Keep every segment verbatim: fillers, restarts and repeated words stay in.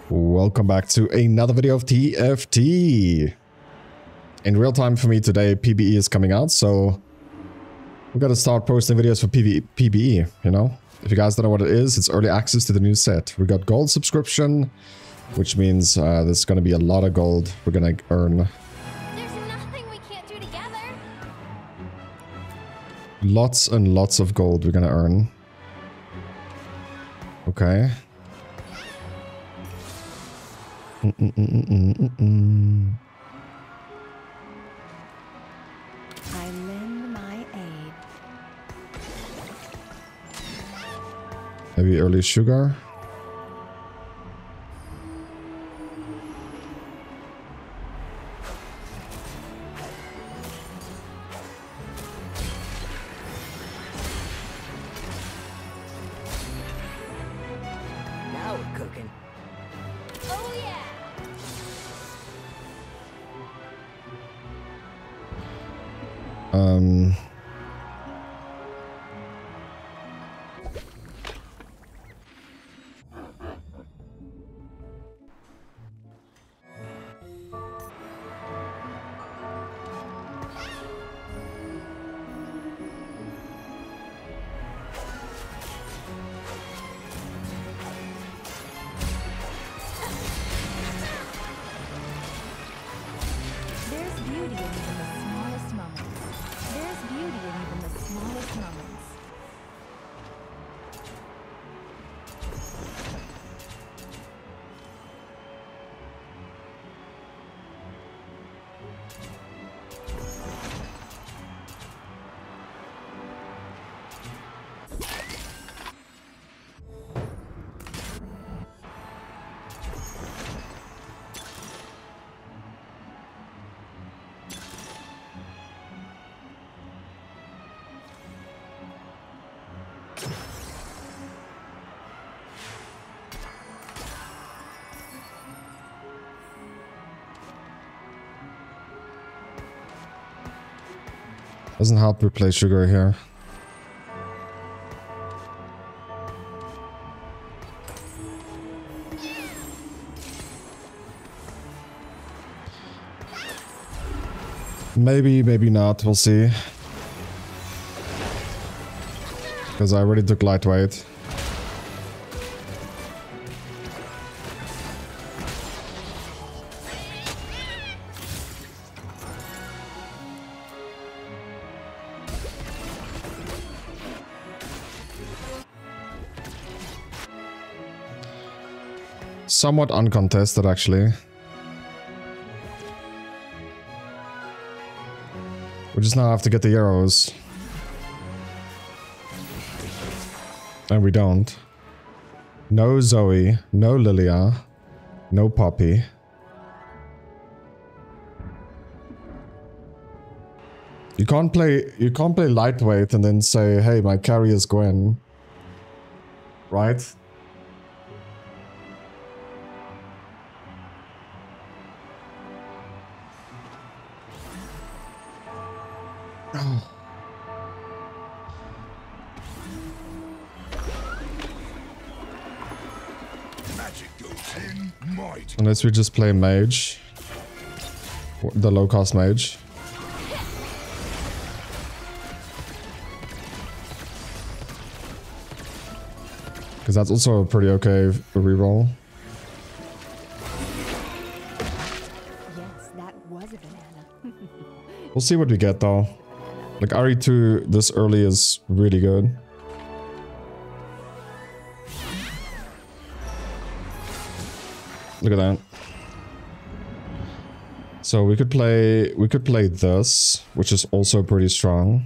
Welcome back to another video of T F T. In real time for me today, P B E is coming out, so we gotta start posting videos for P B E, you know? If you guys don't know what it is, it's early access to the new set. We got gold subscription, which means uh, there's gonna be a lot of gold we're gonna earn. There's nothing we can't do together. Lots and lots of gold we're gonna earn. Okay. Mm -mm -mm -mm -mm -mm. I lend my aid. Maybe early sugar. Now we're cooking. Oh yeah. Um... There's beauty in even the smallest moments. There's beauty in even the smallest moments. Doesn't help replace sugar here. Maybe, maybe not. We'll see. Because I already took lightweight. Somewhat uncontested, actually. We just now have to get the arrows. And we don't. No Zoe, no Lilia, no Poppy. You can't play you can't play lightweight and then say, hey, my carry is Gwen. Right? Oh. Magic goes in, might. Unless we just play mage. The low cost mage. Because that's also a pretty okay reroll. Yes, that was a banana. We'll see what we get though. Like R E two this early is really good. Look at that. So we could play we could play this, which is also pretty strong.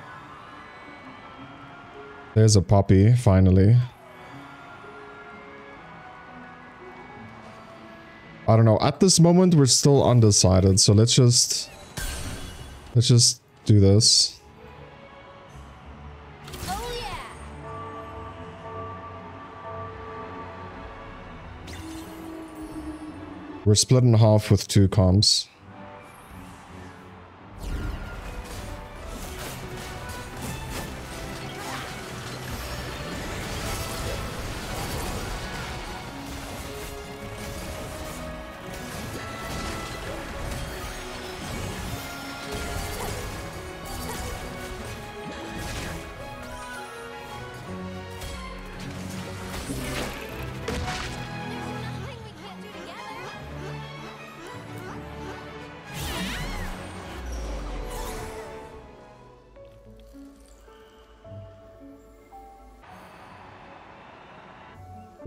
There's a Poppy, finally. I don't know. At this moment we're still undecided, so let's just let's just do this. Oh yeah. We're split in half with two comps.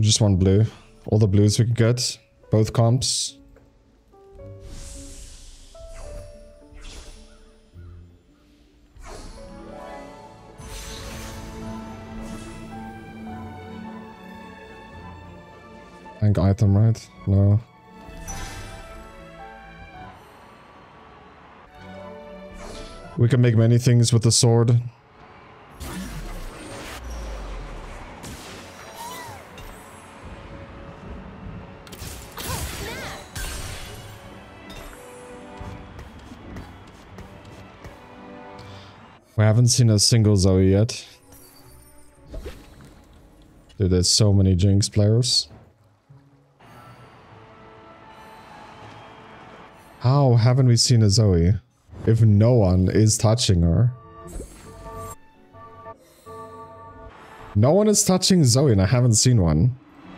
Just one blue. All the blues we can get. Both comps. Tank item, right? No. We can make many things with the sword. We haven't seen a single Zoe yet. Dude, there's so many Jinx players. How haven't we seen a Zoe? If no one is touching her. No one is touching Zoe and I haven't seen one.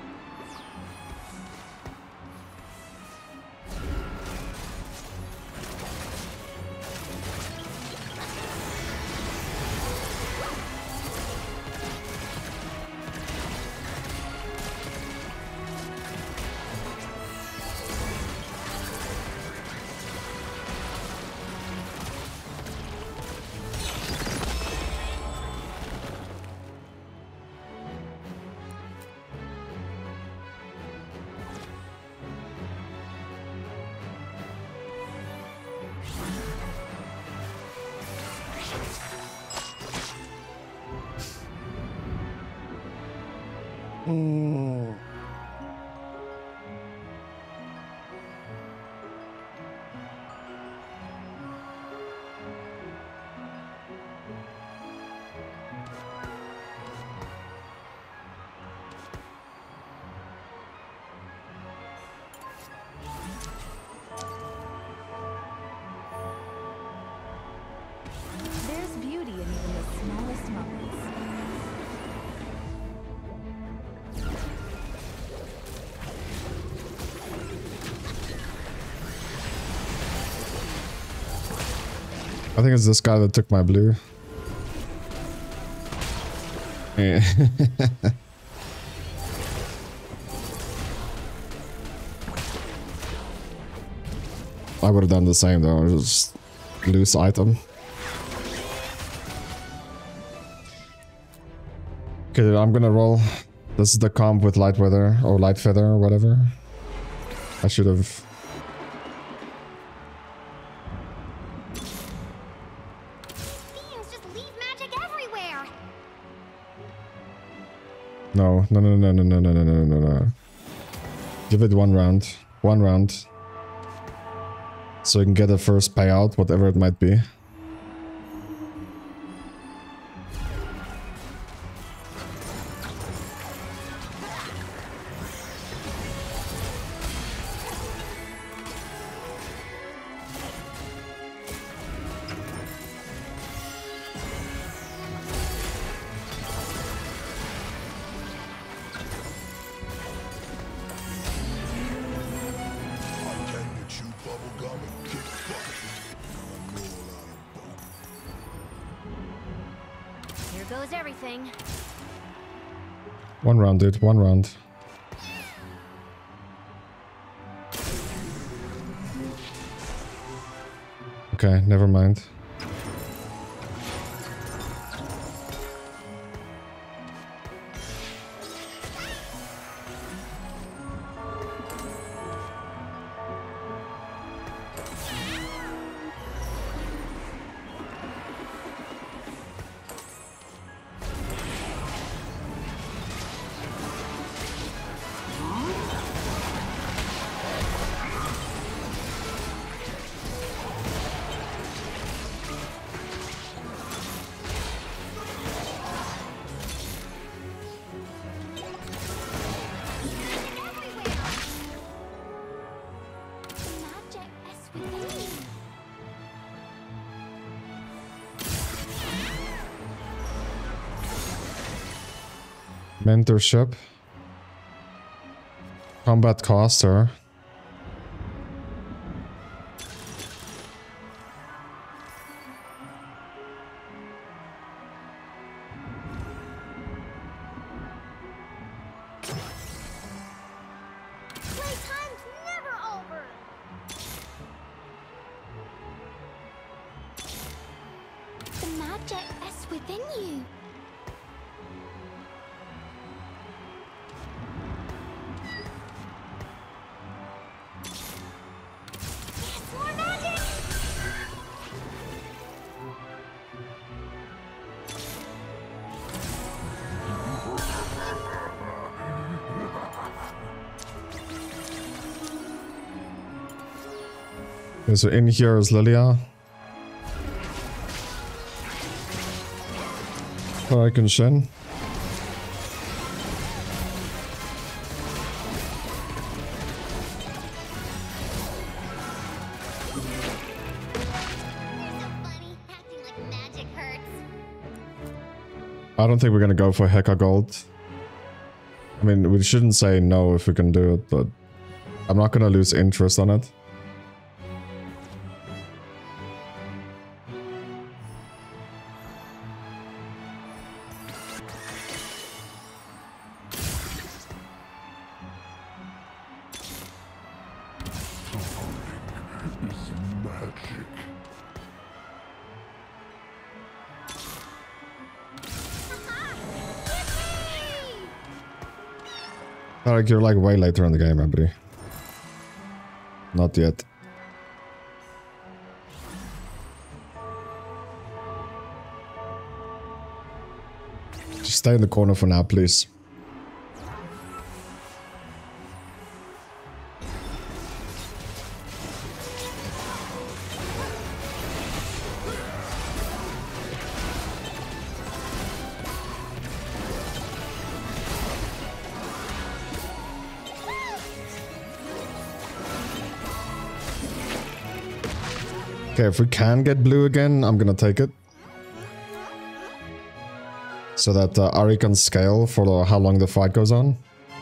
Mm. There's beauty in even the smallest moments. I think it's this guy that took my blue. Yeah. I would have done the same though, just loose item. Okay, I'm gonna roll. This is the comp with light weather or light feather or whatever. I should have. No, no, no, no, no, no, no, no, no, no, no. Give it one round. One round. So you can get a first payout, whatever it might be. Here goes everything. One round, dude. One round. Okay, never mind. Mentorship. Combat caster. object within you. Yes, more magic! Okay, so in here is Lilia. I can Shen. I don't think we're gonna go for Heka Gold. I mean, we shouldn't say no if we can do it, but I'm not gonna lose interest on it. Like you're like way later in the game, Abri. Not yet. Just stay in the corner for now, please. Okay, if we can get blue again, I'm gonna take it. So that uh, Ahri can scale for the, how long the fight goes on.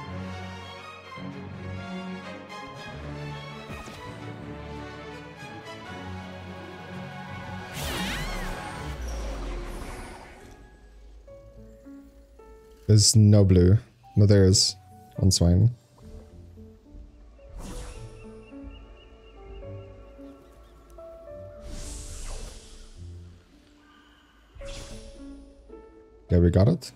There's no blue. No, there is. On Swain. Yeah, we got it.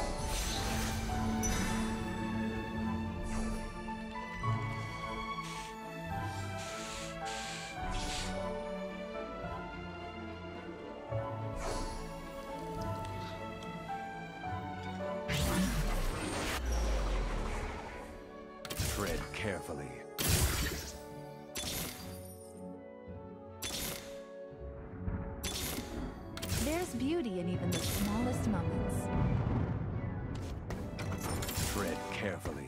Tread carefully. There's beauty in even the smallest moments. Tread carefully.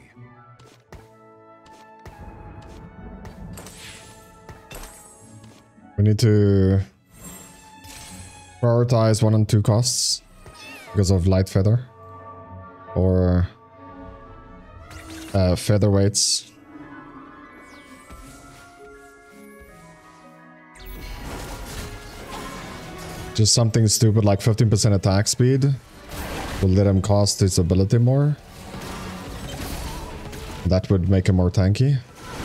We need to prioritize one and two costs because of light feather or uh, featherweights. Just something stupid like fifteen percent attack speed will let him cost his ability more. That would make him more tanky.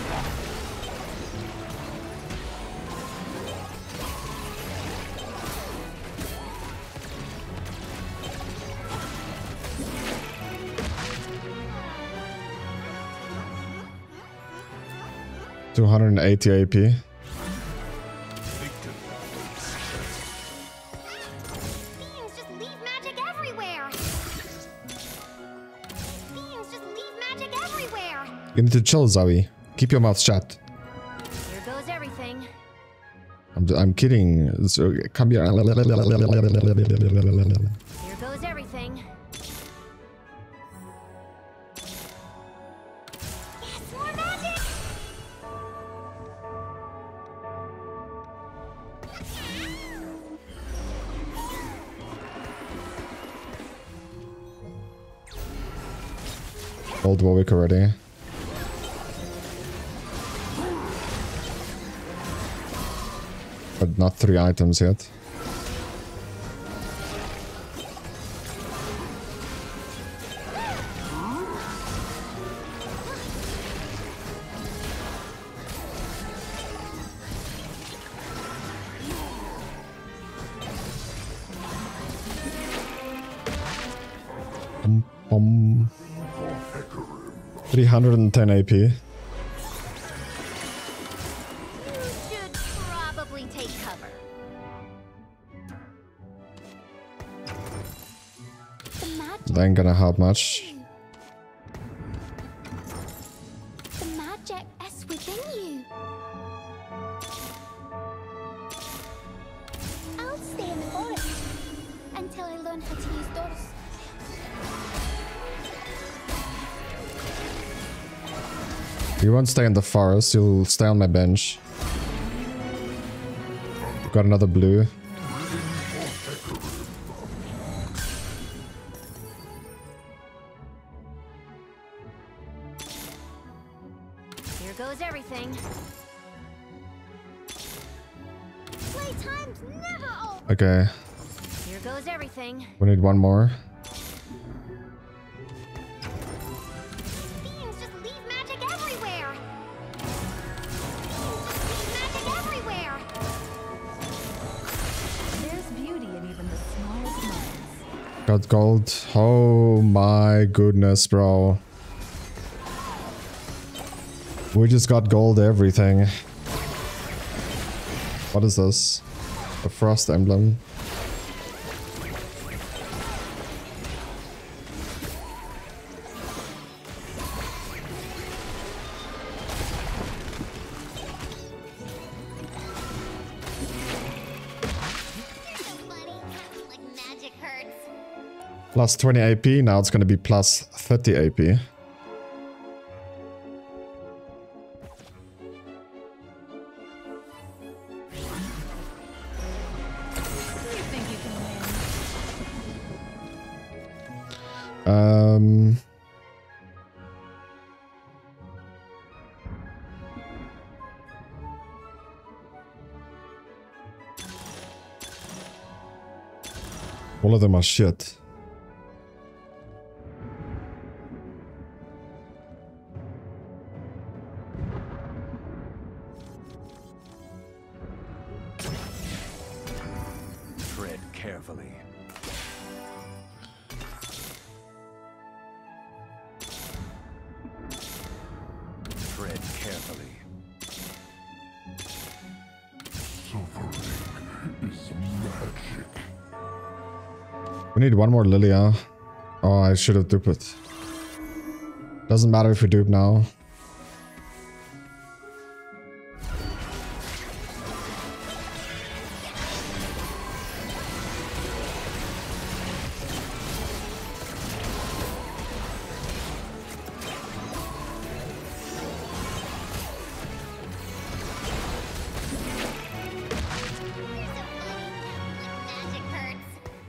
two hundred eighty A P. You need to chill, Zoe. Keep your mouth shut. Here goes everything. I'm, I'm kidding. So, come here. Here goes everything. Yes, more magic! Old Warwick already. But not three items yet. Pom. three hundred ten A P. You should probably take cover. The magic, That ain't gonna help much. the magic is within you. I'll stay in the forest until I learn how to use doors. You won't stay in the forest, you'll stay on my bench. Got another blue. Here goes everything. Playtime's never over. Okay, Here goes everything. we need one more. Beings just leave magic everywhere. Beings just leave magic everywhere. There's beauty in even the smallest moments. Got gold. Oh my goodness, bro. We just got gold everything. What is this? A frost emblem. So funny. Like magic hurts. Plus twenty A P, now it's gonna be plus thirty A P. You think you can win? Um... All of them are shit. Tread carefully. Tread carefully. We need one more Lilia. Oh, I should have duped it. Doesn't matter if we dupe now. Magic hurts.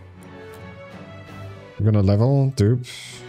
We're gonna level, dupe.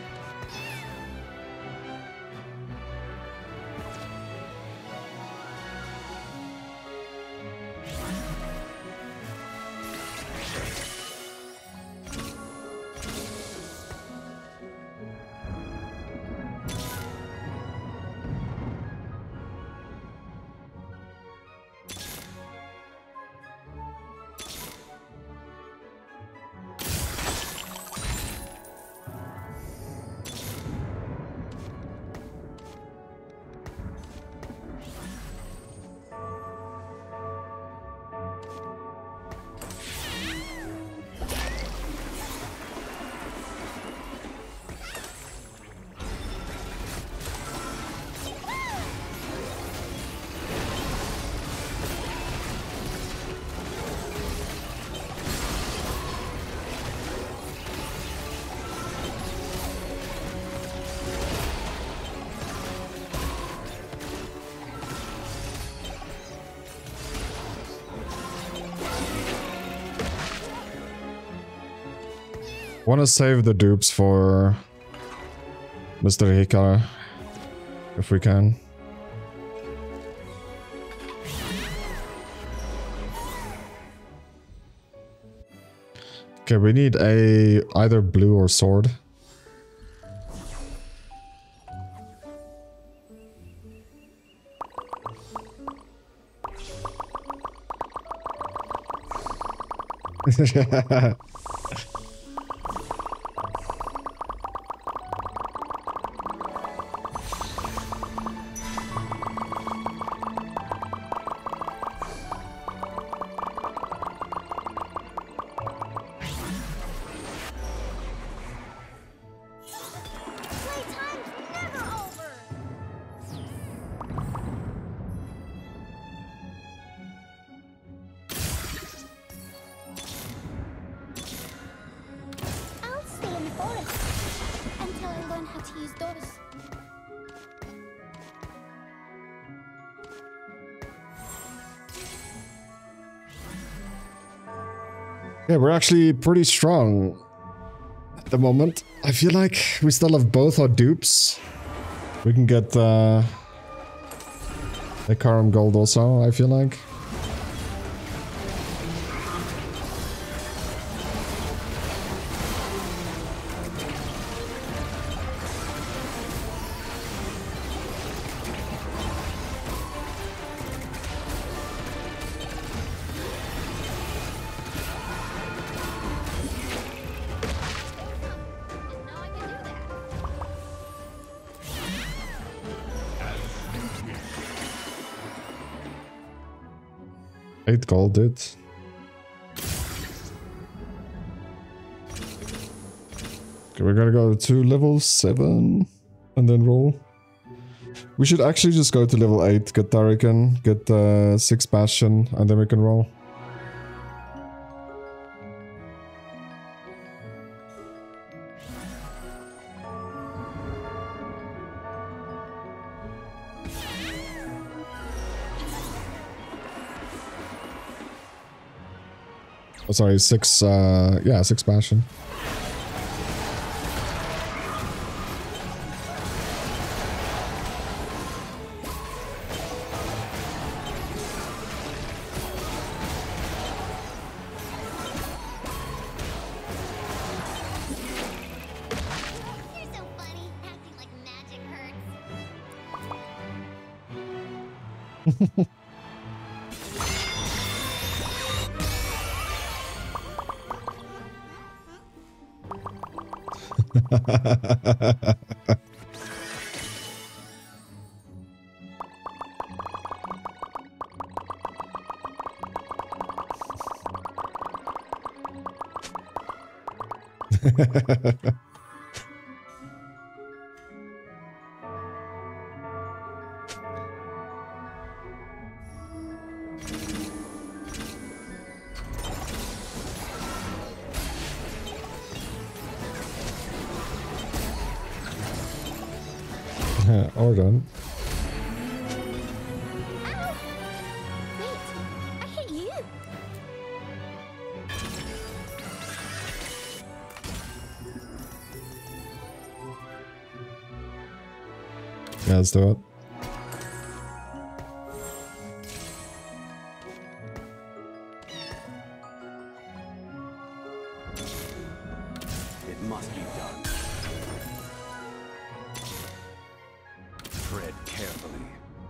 Want to save the dupes for Mister Hikar, if we can. Okay, we need a either blue or sword. these doors. Yeah, we're actually pretty strong at the moment. I feel like we still have both our dupes. We can get uh, the Karam gold also, I feel like. Eight gold, dude. Okay, we're gonna go to level seven and then roll. We should actually just go to level eight, get Darrican, get uh, six Bastion, and then we can roll. Oh, sorry, six, uh, yeah, six Bastion. You're so funny, acting like magic hurts. All done. Ow! Wait, I hit you. Yeah, let's do it. It must be done. Tread carefully.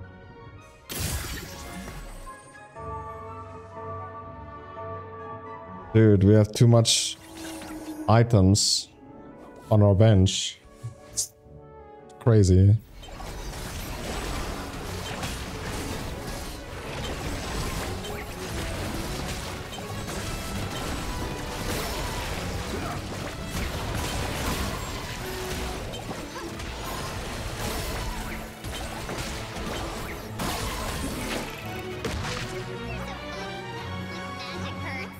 Dude, we have too much items on our bench. It's crazy. Magic hurts.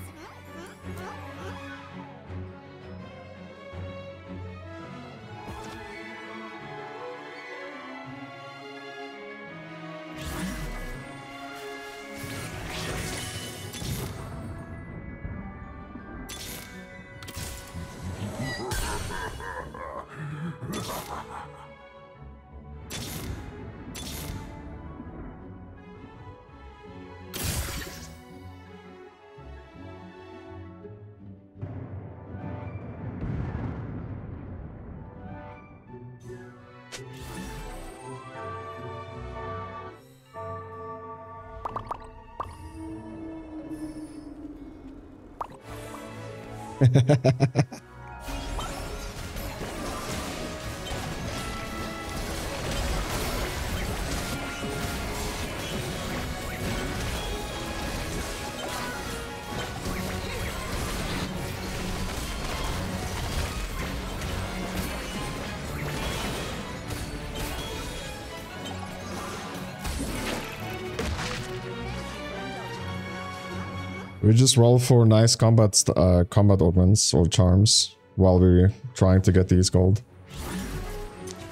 We just roll for nice combat st uh, combat augments or charms while we're trying to get these gold.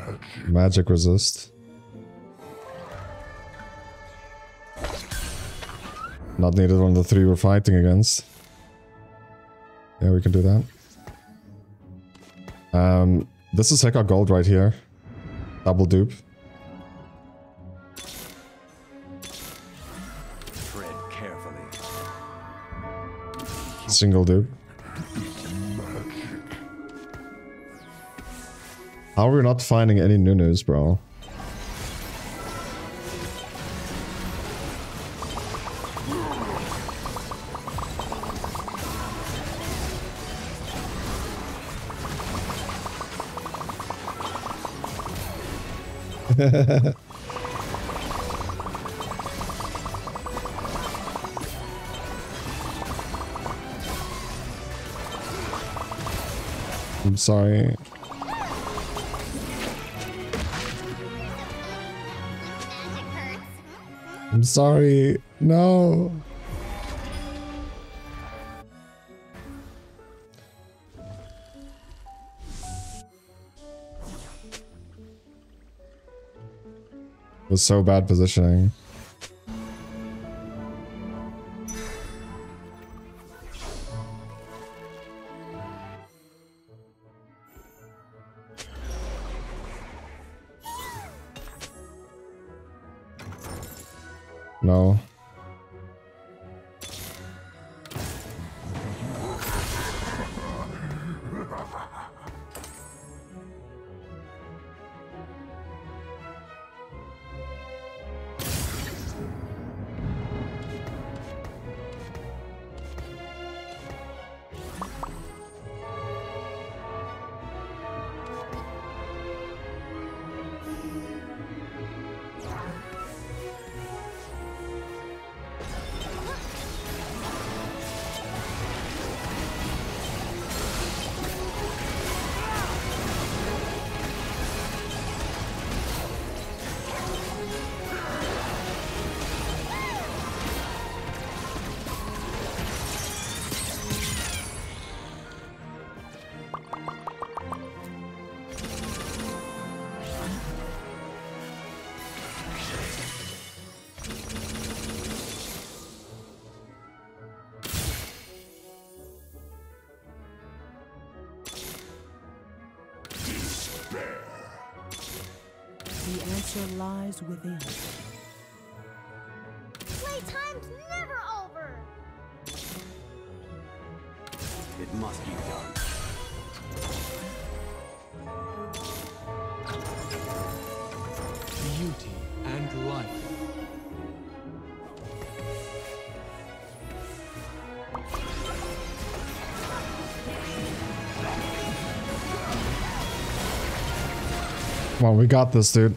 Magic resist. Not needed on the three we're fighting against. Yeah, we can do that. Um, this is Heka Gold right here. Double dupe. Tread carefully. Single dupe. How are we not finding any Nunus, bro? I'm sorry. I'm sorry. No. It was so bad positioning. No. The answer lies within. Playtime's never over! It must be done. Beauty and life. Come on, we got this, dude.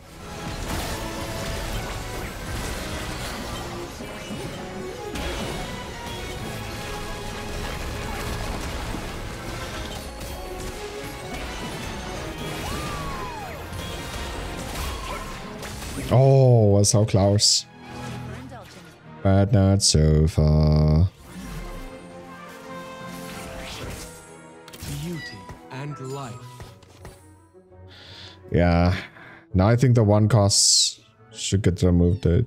Oh, was so close. But not so far. Beauty and life. Yeah. Now I think the one costs should get removed, dude.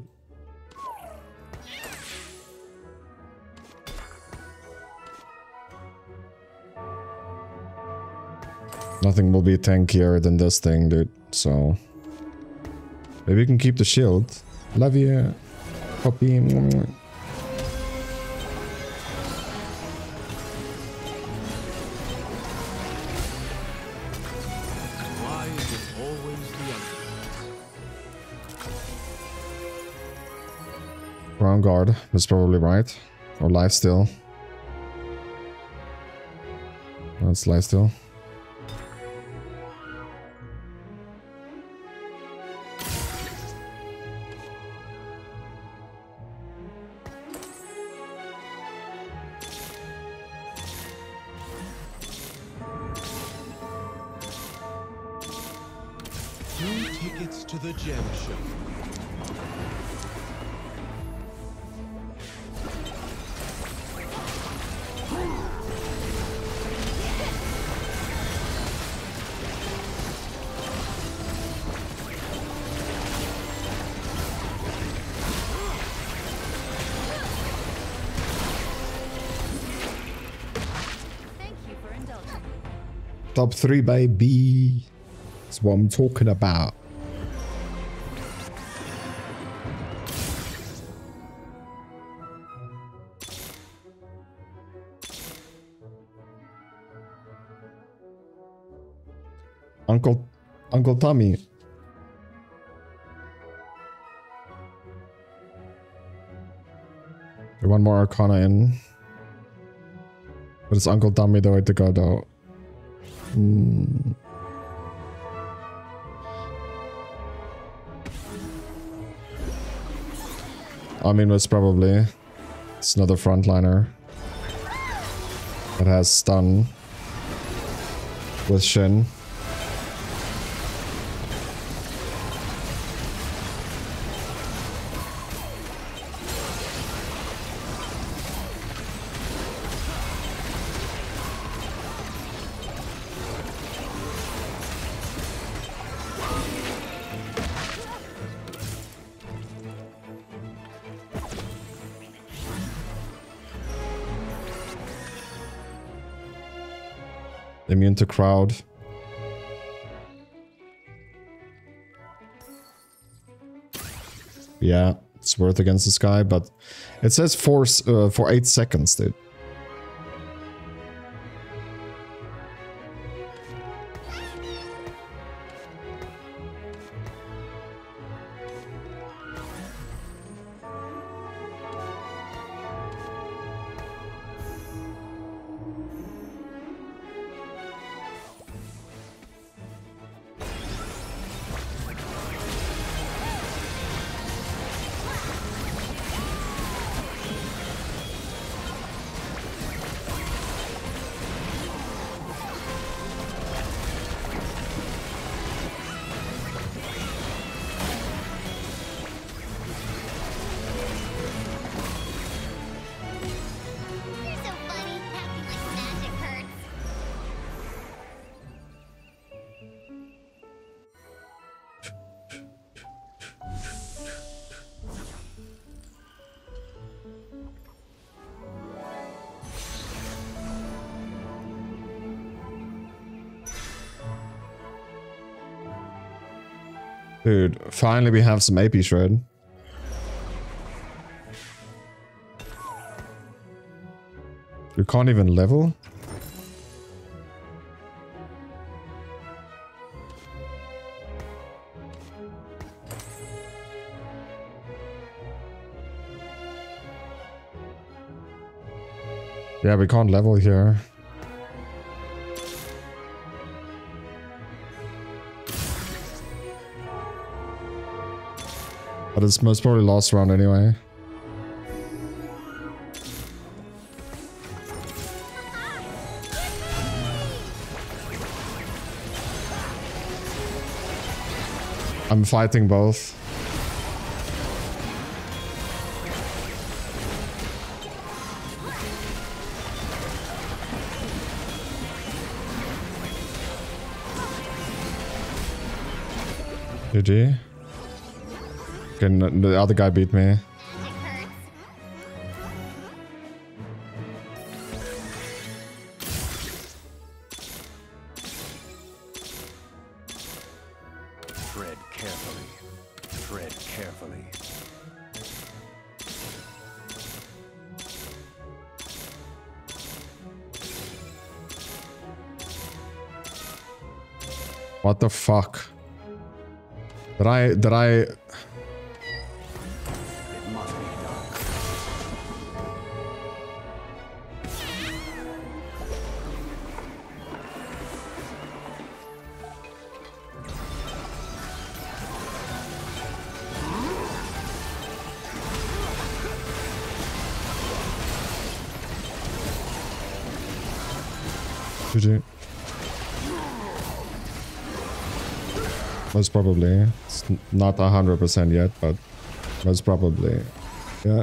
Nothing will be tankier than this thing, dude. So maybe we can keep the shield. Love you, Poppy. Why is it always the other? Ground guard is probably right. Or life steal. That's life steal. Two tickets to the gem show. Top three, baby. That's what I'm talking about. Uncle, Uncle Tommy. One more Arcana in. But it's Uncle Tommy the way to go though. Hmm. I mean, it's probably. It's another frontliner. That has stun. With Shin. Immune to crowd. Yeah, it's worth against this guy, but it says for, uh, for eight seconds, dude. Dude, finally we have some A P shred. You can't even level? Yeah, we can't level here. But it's most probably last round anyway. I'm fighting both. G G. Okay, no, the other guy beat me. Tread carefully. Tread carefully. What the fuck? Did I... Did I... G G. Most probably. It's not one hundred percent yet, but most probably. Yeah.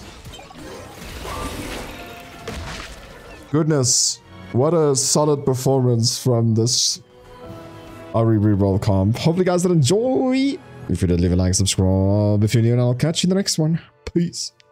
Goodness. What a solid performance from this Ahri reroll comp. Hopefully you guys did enjoy. If you did, leave a like, subscribe if you're new, and I'll catch you in the next one. Peace.